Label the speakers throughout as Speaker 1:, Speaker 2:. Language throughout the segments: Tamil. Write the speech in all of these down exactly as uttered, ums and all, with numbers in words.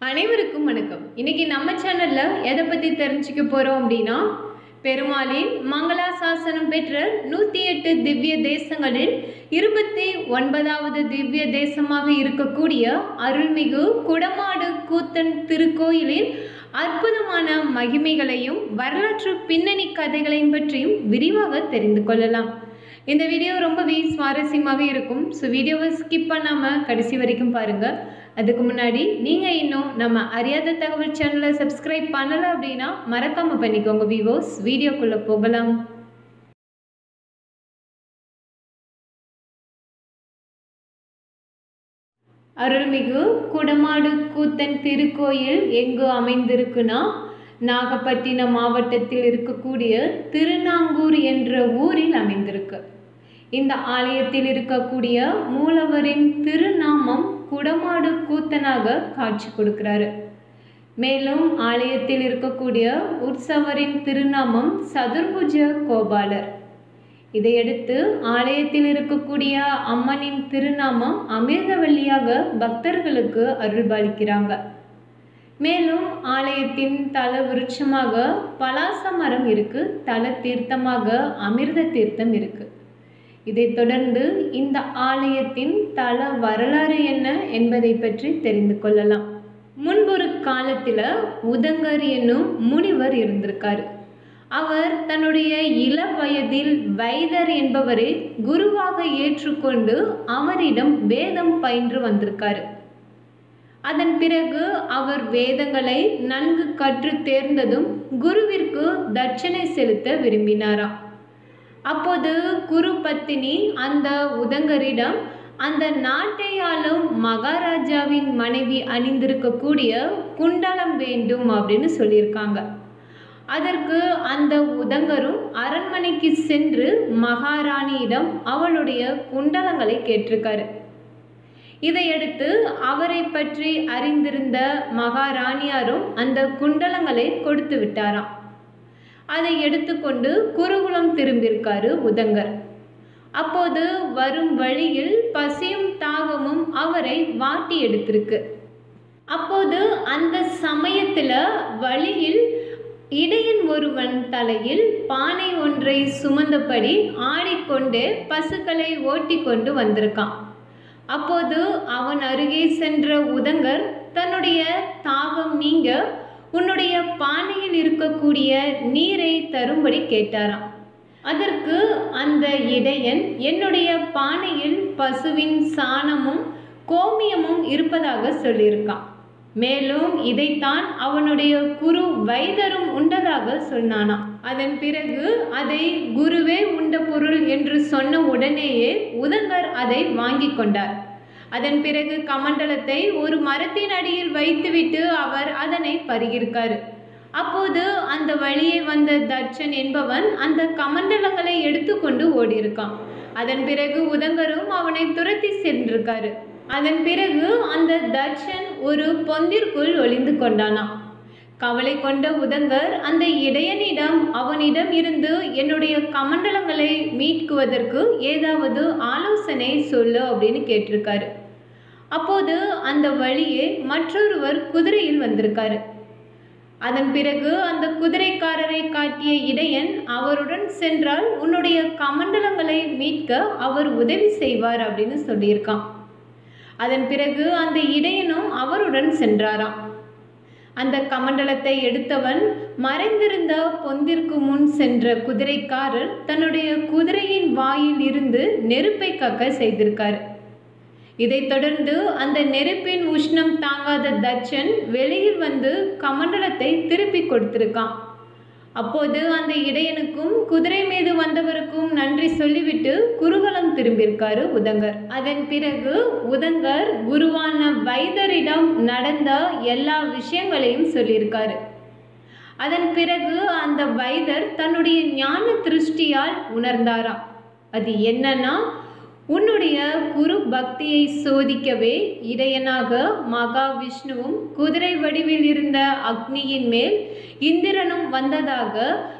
Speaker 1: அனைவருக்கும் வணக்கம். இன்னைக்கு நம்ம சேனல்ல எதை பத்தி தெரிஞ்சுக்க போறோம் அப்படின்னா, பெருமாளின் மங்களாசாசனம் பெற்ற நூத்தி எட்டு திவ்ய தேசங்களில் இருபத்தி ஒன்பதாவது திவ்ய தேசமாக இருக்கக்கூடிய அருள்மிகு குடமாடு கூத்தன் திருக்கோயிலின் அற்புதமான மகிமைகளையும் வரலாற்று பின்னணி கதைகளையும் பற்றியும் விரிவாக தெரிந்து கொள்ளலாம். இந்த வீடியோ ரொம்பவே சுவாரஸ்யமாக இருக்கும். ஸோ வீடியோவை ஸ்கிப் பண்ணாமல் கடைசி வரைக்கும் பாருங்கள். அதுக்கு முன்னாடி நீங்கள் இன்னும் நம்ம அறியாத தகவல் சேனலை சப்ஸ்கிரைப் பண்ணலை அப்படின்னா மறக்காமல் பண்ணிக்கோங்க வியூவர்ஸ். வீடியோக்குள்ளே போகலாம். அருள்மிகு குடமாடு கூத்தன் திருக்கோயில் எங்கு அமைந்திருக்குன்னா, நாகப்பட்டினம் மாவட்டத்தில் இருக்கக்கூடிய திருநாங்கூர் என்ற ஊரில் அமைந்திருக்கு. இந்த ஆலயத்தில் இருக்கக்கூடிய மூலவரின் திருநாமம் குடமாடு கூத்தனாக காட்சி கொடுக்கிறாரு. மேலும் ஆலயத்தில் இருக்கக்கூடிய உற்சவரின் திருநாமம் சதுர்புஜ கோபாலர். இதையடுத்து ஆலயத்தில் இருக்கக்கூடிய அம்மனின் திருநாமம் அமிர்தவல்லியாக பக்தர்களுக்கு அருள்பாலிக்கிறாங்க. மேலும் ஆலயத்தின் தல விருட்சமாக பலாச மரம் இருக்கு. தல தீர்த்தமாக அமிர்த தீர்த்தம் இருக்கு. இதைத் தொடர்ந்து இந்த ஆலயத்தின் தல வரலாறு என்ன என்பதை பற்றி தெரிந்து கொள்ளலாம். முன்பொரு காலத்தில் உதங்கர் என்னும் முனிவர் இருந்திருக்காரு. அவர் தன்னுடைய இள வயதில் வைதர் என்பவரை குருவாக ஏற்றுக்கொண்டு அவரிடம் வேதம் பயின்று வந்திருக்காரு. அதன் பிறகு அவர் வேதங்களை நன்கு கற்று தேர்ந்ததும் குருவிற்கு தட்சணை செலுத்த விரும்பினாராம். அப்போது குரு பத்தினி அந்த உதங்கரிடம் அந்த நாட்டை ஆளும் மகாராஜாவின் மனைவி அணிந்திருக்கக்கூடிய குண்டலம் வேண்டும் அப்படின்னு சொல்லியிருக்காங்க. அதற்கு அந்த உதங்கரும் அரண்மனைக்கு சென்று மகாராணியிடம் அவளுடைய குண்டலங்களை கேட்டிருக்காரு. இதையடுத்து அவரை பற்றி அறிந்திருந்த மகாராணியாரும் அந்த குண்டலங்களை கொடுத்து விட்டாராம். அதை எடுத்துக்கொண்டு குருகுலம் திரும்பியிருக்காரு உதங்கர். அப்போது வரும் வழியில் பசியும் தாகமும் அவரை வாட்டி எடுத்திருக்கு. அப்போது அந்த சமயத்தில் வழியில் இடையன் ஒருவன் தலையில் பானை ஒன்றை சுமந்தபடி ஆடிக்கொண்டே பசுக்களை ஓட்டி கொண்டு வந்திருக்கான். அப்போது அவன் அருகே சென்ற உதங்கர் தன்னுடைய தாகம் நீங்க உன்னுடைய பானையில் இருக்கக்கூடிய நீரை தரும்படி கேட்டாராம். அதற்கு அந்த இடையன் என்னுடைய பானையில் பசுவின் சாணமும் கோமியமும் இருப்பதாக சொல்லியிருக்கான். மேலும் இதைத்தான் அவனுடைய குரு வைதரும் உண்டதாக சொன்னானாம். அதன் பிறகு அதை குருவே உண்ட பொருள் என்று சொன்ன உடனேயே உதங்கர் அதை வாங்கி கொண்டார். அதன் பிறகு கமண்டலத்தை ஒரு மரத்தின் அடியில் வைத்துவிட்டு அவர் அதனை பருகியிருக்காரு. அப்போது அந்த வழியே வந்த தட்சன் என்பவன் அந்த கமண்டலங்களை எடுத்துக்கொண்டு ஓடியிருக்கான். அதன் பிறகு உதங்கரும் அவனை துரத்தி சென்றிருக்காரு. அதன் பிறகு அந்த தட்சன் ஒரு பொந்திற்குள் ஒளிந்து கொண்டானாம். கவலை கொண்ட உதங்கர் அந்த இடையனிடம் அவனிடம் இருந்து என்னுடைய கமண்டலங்களை மீட்குவதற்கு ஏதாவது ஆலோசனை சொல்லு அப்படின்னு கேட்டிருக்காரு. அப்போது அந்த வழியே மற்றொருவர் குதிரையில் வந்திருக்காரு. அதன் பிறகு அந்த குதிரைக்காரரை காட்டிய இடையன் அவருடன் சென்றால் உன்னுடைய கமண்டலங்களை மீட்க அவர் உதவி செய்வார் அப்படின்னு சொல்லியிருக்கான். அதன் பிறகு அந்த இடையனும் அவருடன் சென்றாராம். அந்த கமண்டலத்தை எடுத்தவன் மறைந்திருந்த பொந்திற்கு முன் சென்ற குதிரைக்காரர் தன்னுடைய குதிரையின் வாயில் இருந்து நெருப்பை கக்க செய்திருக்காரு. இதைத் தொடர்ந்து அந்த நெருப்பின் உஷ்ணம் தாங்காத தட்சன் வெளியில் வந்து கமண்டலத்தை திருப்பி கொடுத்திருக்கான். அப்போது அந்த இடையனுக்கும் குதிரை மீது வந்தவருக்கும் நன்றி சொல்லிவிட்டு குருகுலம் திரும்பியிருக்காரு உதங்கர். அதன் பிறகு உதங்கர் குருவான வைதரிடம் நடந்த எல்லா விஷயங்களையும் சொல்லியிருக்காரு. அதன் பிறகு அந்த வைதர் தன்னுடைய ஞான திருஷ்டியால் உணர்ந்தாராம். அது என்னன்னா, உன்னுடைய குரு பக்தியை சோதிக்கவே இடையனாக மகாவிஷ்ணுவும் குதிரை வடிவில் இருந்த அக்னியின் மேல் இந்திரனும் வந்ததாக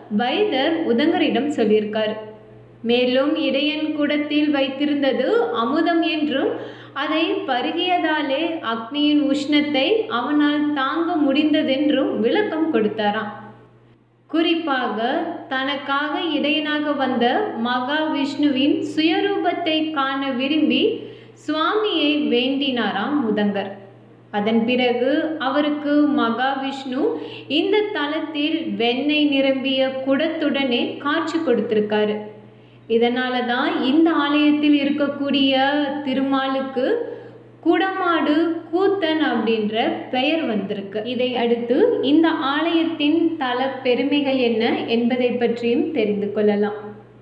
Speaker 1: வைதர் உதங்கரிடம் சொல்லியிருக்கார். மேலும் இடையன் குடத்தில் வைத்திருந்தது அமுதம் என்றும் அதை பருகியதாலே அக்னியின் உஷ்ணத்தை அவனால் தாங்க முடிந்ததென்றும் விளக்கம் கொடுத்தாராம். குறிப்பாக தனக்காக இடையனாக வந்த மகாவிஷ்ணுவின் சுயரூபத்தை காண விரும்பி சுவாமியை வேண்டினாராம் முதங்கர். அதன் பிறகு அவருக்கு மகாவிஷ்ணு இந்த தலத்தில் வெண்ணெய் நிரம்பிய குடத்துடனே காட்சி கொடுத்திருக்காரு. இதனால தான் இந்த ஆலயத்தில் இருக்கக்கூடிய திருமாலுக்கு குடமாடு கூத்தன் அப்படின்ற பெயர் வந்திருக்கு. இதை அடுத்து இந்த ஆலயத்தின் தல பெருமைகள் என்ன என்பதை பற்றியும் தெரிந்து கொள்ளலாம்.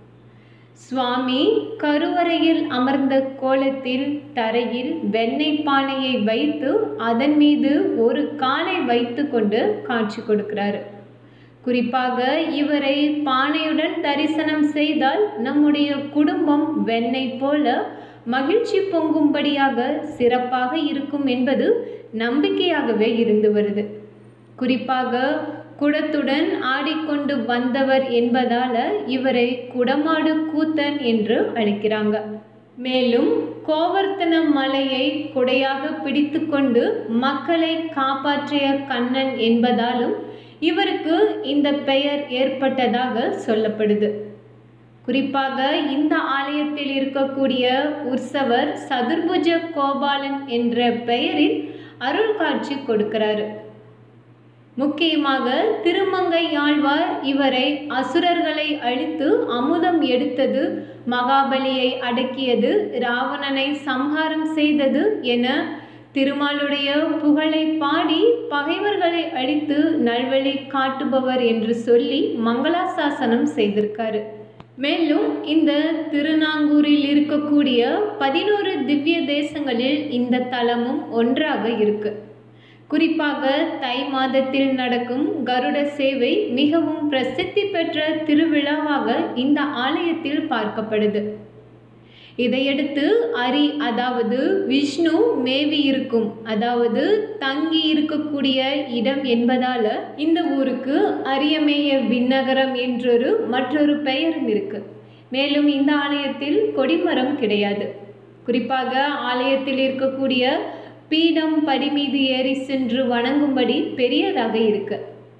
Speaker 1: சுவாமி கருவறையில் அமர்ந்த கோலத்தில் தரையில் வெண்ணெய் பானையை வைத்து அதன் மீது ஒரு காலை வைத்து கொண்டு காட்சி கொடுக்கிறாரு. குறிப்பாக இவரை பானையுடன் தரிசனம் செய்தால் நம்முடைய குடும்பம் வெண்ணெய் போல மகிழ்ச்சி பொங்கும்படியாக சிறப்பாக இருக்கும் என்பது நம்பிக்கையாகவே இருந்து வருது. குறிப்பாக குடத்துடன் ஆடிக்கொண்டு வந்தவர் என்பதால இவரை குடமாடு கூத்தன் என்று அழைக்கிறாங்க. மேலும் கோவர்த்தன மலையை குடையாக பிடித்து கொண்டு மக்களை காப்பாற்றிய கண்ணன் என்பதாலும் இவருக்கு இந்த பெயர் ஏற்பட்டதாக சொல்லப்படுது. குறிப்பாக இந்த ஆலயத்தில் இருக்கக்கூடிய உற்சவர் சதுர்புஜ கோபாலன் என்ற பெயரில் அருள் காட்சி கொடுக்கிறாரு. முக்கியமாக திருமங்கை ஆழ்வார் இவரை அசுரர்களை அழித்து அமுதம் எடுத்தது, மகாபலியை அடக்கியது, ராவணனை சம்ஹாரம் செய்தது என திருமாலுடைய புகழை பாடி பகைவர்களை அழித்து நல்வழி காட்டுபவர் என்று சொல்லி மங்களாசாசனம் செய்திருக்காரு. மேலும் இந்த திருநாங்கூரில் இருக்கக்கூடிய பதினோரு திவ்ய தேசங்களில் இந்த தலமும் ஒன்றாக இருக்கு. குறிப்பாக தை மாதத்தில் நடக்கும் கருட சேவை மிகவும் பிரசித்தி பெற்ற திருவிழாவாக இந்த ஆலயத்தில் பார்க்கப்படுது. இதையடுத்து அரி அதாவது விஷ்ணு மேவி இருக்கும், அதாவது தங்கி இருக்கக்கூடிய இடம் என்பதால இந்த ஊருக்கு அரியமேய விண்ணகரம் என்றொரு மற்றொரு பெயரும் இருக்கு. மேலும் இந்த ஆலயத்தில் கொடிமரம் கிடையாது. குறிப்பாக ஆலயத்தில் இருக்கக்கூடிய பீடம் படி மீது ஏறி சென்று வணங்கும்படி பெரியதாக இருக்கு.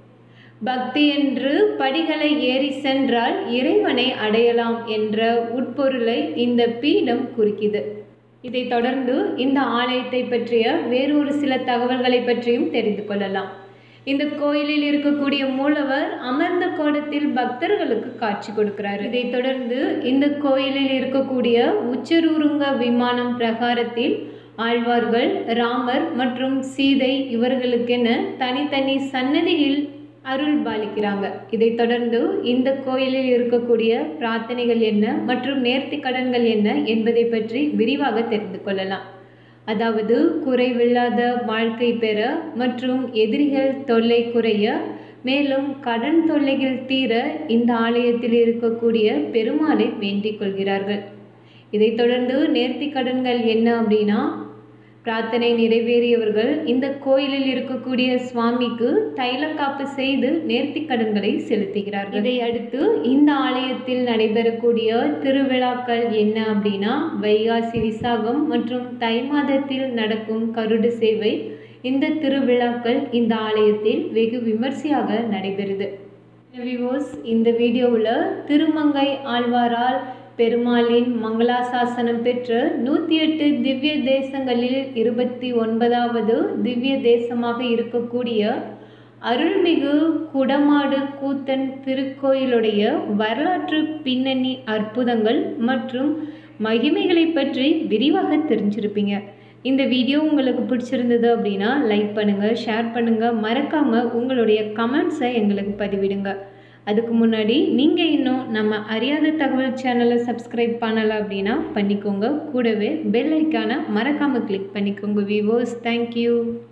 Speaker 1: பக்தி என்று படிகளை ஏறி சென்றால் இறைவனை அடையலாம் என்ற உட்பொருளை இந்த பீடம் குறிக்குது. இதை தொடர்ந்து இந்த ஆலயத்தை பற்றிய வேறொரு சில தகவல்களை பற்றியும் தெரிந்து கொள்ளலாம். இந்த கோயிலில் இருக்கக்கூடிய மூலவர் அமர்ந்த கோலத்தில் பக்தர்களுக்கு காட்சி கொடுக்கிறார். இதை தொடர்ந்து இந்த கோயிலில் இருக்கக்கூடிய உச்சரூருங்க விமானம் பிரகாரத்தில் ஆழ்வார்கள், ராமர் மற்றும் சீதை இவர்களுக்கென தனித்தனி சன்னதியில் அருள் பாலிக்கிறாங்க. இதை தொடர்ந்து இந்த கோயிலில் இருக்கக்கூடிய பிரார்த்தனைகள் என்ன மற்றும் நேர்த்தி கடன்கள் என்ன என்பதை பற்றி விரிவாக தெரிந்து கொள்ளலாம். அதாவது குறைவில்லாத வாழ்க்கை பெற மற்றும் எதிரிகள் தொல்லை குறைய, மேலும் கடன் தொல்லைகள் தீர இந்த ஆலயத்தில் இருக்கக்கூடிய பெருமாளை வேண்டிக் கொள்கிறார்கள். இதை தொடர்ந்து நேர்த்தி கடன்கள் என்ன அப்படின்னா, பிரார்த்தனை நிறைவேறியவர்கள் இந்த கோயிலில் இருக்கக்கூடிய சுவாமிக்கு தைலக்காப்பு செய்து நேர்த்தி கடன்களை செலுத்துகிறார்கள். இதை அடுத்து இந்த ஆலயத்தில் நடைபெறக்கூடிய திருவிழாக்கள் என்ன அப்படின்னா, வைகாசி விசாகம் மற்றும் தை மாதத்தில் நடக்கும் கருட சேவை. இந்த திருவிழாக்கள் இந்த ஆலயத்தில் வெகு விமர்சையாக நடைபெறுது. வியூவர்ஸ், இந்த வீடியோவில் திருமங்கை ஆழ்வாரால் பெருமாளின் மங்களாசாசனம் பெற்ற நூற்றி எட்டு திவ்ய தேசங்களில் இருபத்தி ஒன்பதாவது திவ்ய தேசமாக இருக்கக்கூடிய அருள்மிகு குடமாடு கூத்தன் திருக்கோயிலுடைய வரலாற்று பின்னணி, அற்புதங்கள் மற்றும் மகிமைகளை பற்றி விரிவாக தெரிஞ்சிருப்பீங்க. இந்த வீடியோ உங்களுக்கு பிடிச்சிருந்தது அப்படின்னா லைக் பண்ணுங்கள், ஷேர் பண்ணுங்கள், மறக்காமல் உங்களுடைய கமெண்ட்ஸை எங்களுக்கு பதிவிடுங்க. அதுக்கு முன்னாடி நீங்கள் இன்னும் நம்ம அறியாத தகவல் சேனலை சப்ஸ்கிரைப் பண்ணலை அப்படின்னா பண்ணிக்கோங்க. கூடவே பெல் ஐக்கானை மறக்காமல் கிளிக் பண்ணிக்கோங்க. Viewers, thank you.